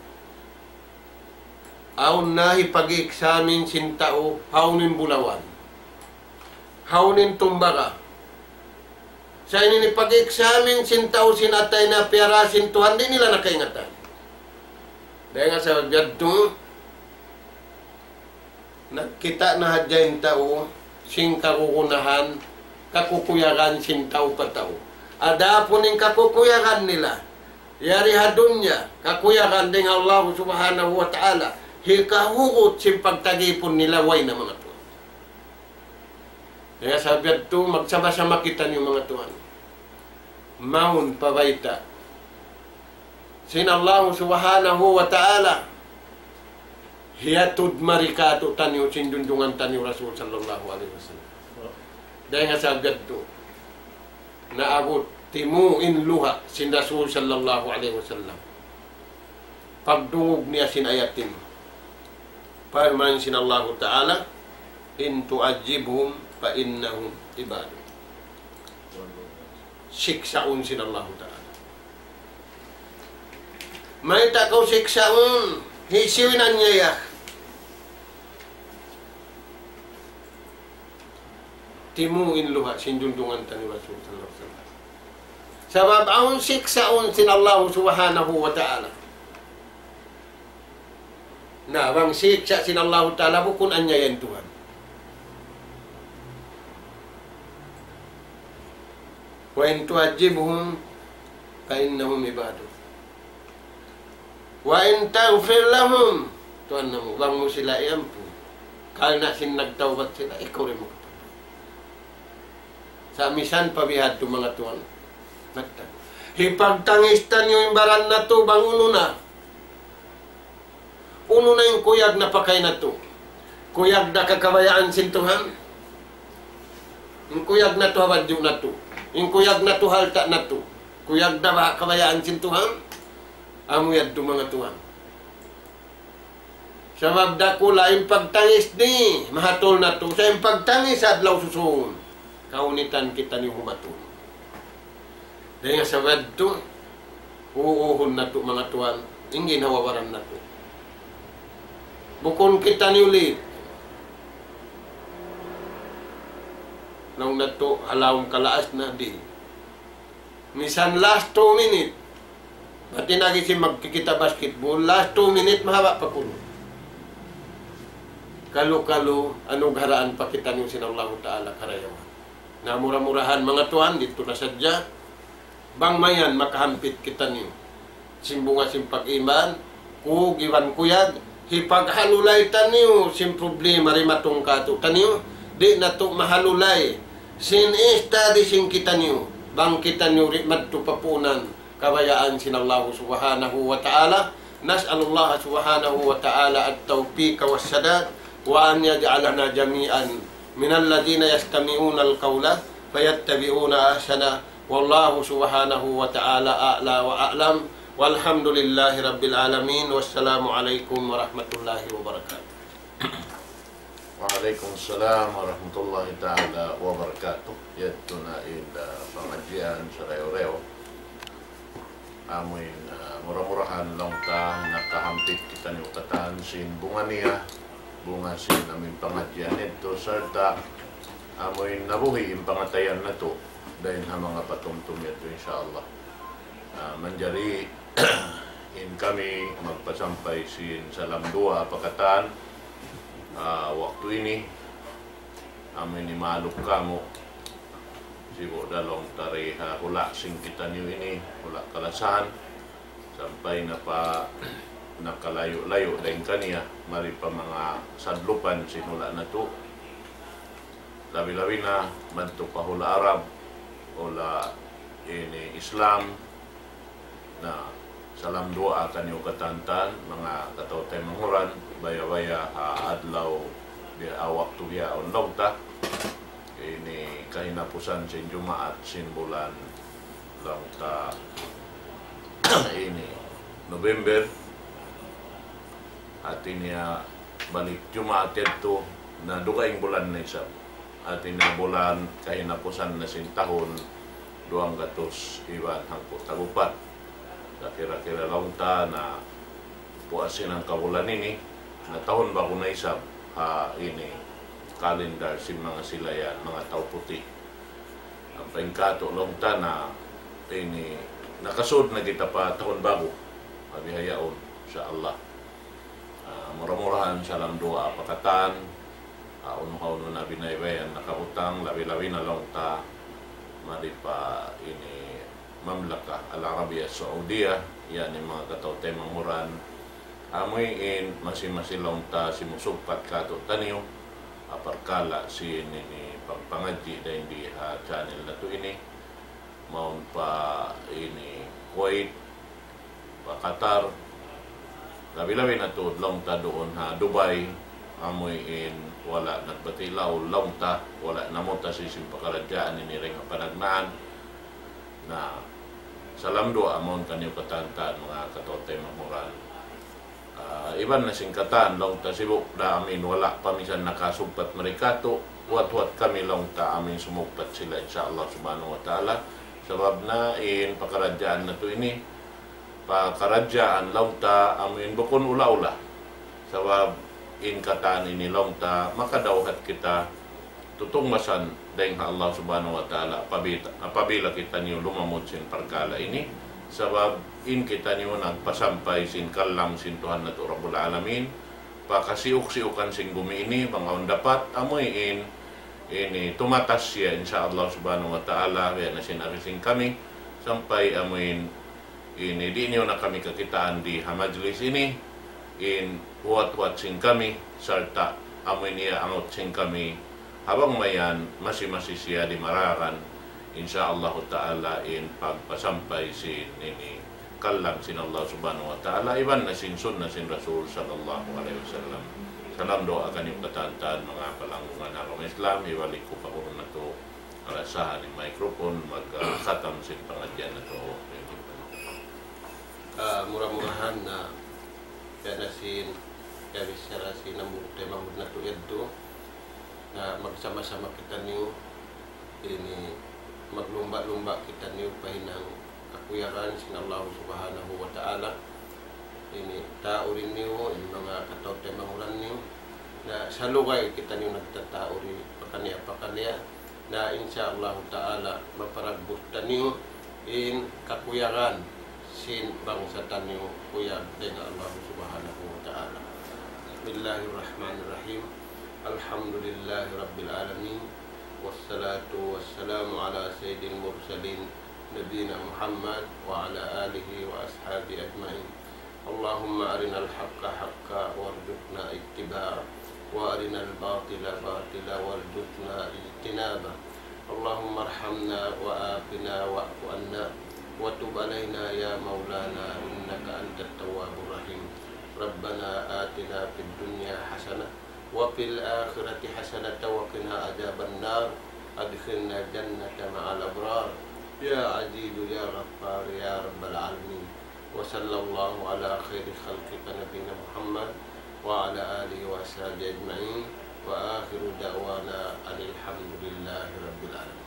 Aun nahi pag-examine sintao, haunin bulawan. Haunin tumbaga. Sa ini pag-examine sintao sinatay na piarasin Tuhan, di nila nakaingatan. Dahil nga sa biyadto, nagkita na hadyain tao, sing kakukunahan, kakukuyagan sintao patao. Ada po ning kakukuyagan nila. Yari hadunya, kakuyagan ding Allah subhanahu wa ta'ala. Hikahuot si pagtagipon nila way na mga tuwan. Kaya sabi ito, magsama-sama kita niyo mga tuwan. Maun pabayta. Sin Allah subhanahu wa ta'ala. Hiyatud marikato tanyo, sindundungan tanyo Rasul sallallahu alaihi wasallam. Dahil nga sabi ito, naabot timuin luha sin Rasul sallallahu alaihi wasallam. Pagdungog niya sin ayatin. Firman sin Allah Ta'ala, in tu'ajibhum fa innahum ibadu. Siksaun sin Allah Ta'ala. May takaw siksaun, hisiwinan niya ya. Timuin luha, sindundungan tani Rasul sallallahu alaihi wasallam. Sabab ang siksaun sin Allah subhanahu wa ta'ala. Na bang siksa sin Allah Ta'ala bukun anya yan Tuhan. Wa in tu'adzibhum fa innahum ibaduk. Wa in taghfir lahum, tuan mo, wag mo sila iampu. Kal na sin nagtawbat sila, ikaw rin mo kapag. Sa misan pabihad to mga tuan. Nagtang. Hipagtangistan nyo yung baran na to, bang uno na. Uno na yung kuyag na pakay na to. Kuyag na kakabayaan sintuhan. Yung kuyag na to habadyo na to. Yung kuyag na to halta na to. Kuyag na ba kabayaan sintuhan. Amuyad to mga tuan. Sabab dako laing pagtangis ni. Mahatol na to. Sa yung pagtangis adlaw susuhon. Kaunitan kita ni humatol. Dahil nga sabad to, uuhon na to mga tuan, ingin hawawaran na to. Bukon kita ni ulit. Nung na to, alawang kalaas na di. Misan last two minute, pati nagisi magkikita basketball, last two minute mahaba pa kuno. Kalu-kalu, anong haraan pa kita ni sinallahu ta'ala karayawan. Na murah-murahan mga tuan, dito na sadya, bang mayan makahampit kita niyo. Simbunga sim pag-iman, ku giwan kuyag, hipaghalulay taniyo sim problema ri matong kato taniyo, di na to mahalulay. Sin ista di sing kita niyo, bang kita niyo ri madto papunan kabayaan sinallahu subhanahu wa ta'ala. Nas'alullah subhanahu wa ta'ala at-tawfiq was sadad wa an yaj'alana jami'an minal ladina yastami'una al-qawla fayattabi'una ahsana. Wallahu subhanahu wa ta'ala a'la wa a'lam. Walhamdulillahi rabbil alamin. Wassalamu alaikum warahmatullahi wabarakatuh. Waalaikumsalam warahmatullahi ta'ala wabarakatuh. Yato na ila pengajian sa Reo-Reo. Amoy uh, murah-murahan lang ta nakahampit kita ni ukatan sin bunga niya. Bunga sin aming pengajian ito. Serta amoy nabuhi yung pangatayan na to. Dahil ha mga patumtum ito insyaAllah. Uh, manjari in kami magpasampay sin salam dua pakatan uh, waktu ini amin ni maluk kamu sibo dalong tariha hula sing kita niyo ini hula kalasan sampai na pa nakalayo-layo dahil kaniya mari pa mga sadlupan sin hula na to labi-labi na manto pa hula Arab ola ini Islam na salam doa akan yung katantan mga katawtay manguran baya-baya ha, adlaw dia waktu dia onlaw ta ini kahinapusan sin Jumaat sin bulan lang ta ini November atin niya balik Jumaat ito na dugaing bulan na isang atin na bulan kahinapusan na sin tahon duang gatos iwan hangpo tagupat na kira-kira launta na puasin ang kabulan ini na tahon bago na isab ha ini kalendar sin mga silayan mga tao puti ang paingkato launta na ini nakasud na kita pa tahon bago mabihayaon sa Allah uh, murah-murahan salam doa pakatan Uh, uno-uno na binaybayan nakabutang labi-labi na lang ta mali pa ini Mamlaka Al-Arabiya Saudiya yan yung mga katawtay mamuran amoy in masi-masilong ta simusugpat kato taniyo aparkala si ini ni pagpangadji da hindi ha channel na to ini maun pa ini Kuwait pa Qatar labi-labi na to long ta doon ha Dubai amoy in wala nagbatilaw launta wala namunta si simpakaradyaan ni ring panagmaan na salam doa amon kanyo katantan mga katotay mamuran uh, iban na singkatan launta sibuk da amin wala pamisan nakasugpat mereka to wat-wat kami launta amin sumugpat sila insyaallah subhanahu wa ta'ala sabab na in pakaradyaan na to ini pakaradyaan launta amin bukon ula-ula sabab in kataan ini launta makadawhat kita tutungmasan dahil Allah subhanahu wa ta'ala apabila, apabila kita niyo lumamod sin parkala ini sabab in kita niyo nagpasampay sin kalam sin Tuhan na to Rabbul Alamin pakasiuk-siukan sin bumi ini mga dapat amoy in ini tumatas siya insyaallah subhanahu wa ta'ala kaya na sinarisin kami sampai amuin ini di inyo na kami kakitaan di hamajlis ini in huwat-huwat sing kami serta amuin niya angot sing kami habang mayan masih-masih siya di marakan insyaallah ta'ala in pagpasampay sin ini kalang sin Allah subhanahu wa ta'ala iban na sin sunna sin Rasul sallallahu alaihi wasallam. Salam doa kaning katantan mga palangkungan ng Islam ibalik ko pa ko na to alasahan ng microphone magkatam sin pangadyan na to uh, murah-murahan na kaya sin kaya bisara sin namute mamud na to yadto na magsama-sama kita niyo ini maglumba-lumba kita niyo pahinang kakuyaran sin Allah subhanahu wa ta'ala ini taurin niyo in mga katote manguran niyo na sa lugay kita niyo nagtatauri pakaniya pakaniya na insyaallah ta'ala maparagbutan niyo in kakuyaran sin bangsa niyo kuya dengan Allah subhanahu wa ta'ala. Bismillahirrahmanirrahim. Alhamdulillahi rabbil alamin wassalatu wassalamu ala sayyidil mursalin nabiyina Muhammad wa ala alihi wa ashabi ajmain. Allahumma arina al-haqqa haqqa warzuqna ittiba'ah wa arina al-batila batila warzuqna ijtinabah. Allahumma arhamna wa afina wa'fu anna wa tub alaina ya maulana innaka antat tawwabur rahim. Rabbana atina fid dunya hasanah wa fil akhirati hasanah wa qina adzaban nar. Adkhilna jannata ma'al abrar. Ya aziz ya ghaffar ya rabbal alamin. وصلى الله على خير خلقك نبينا محمد وعلى آله وأصحابه أجمعين وآخر دعوانا أن الحمد لله رب العالمين.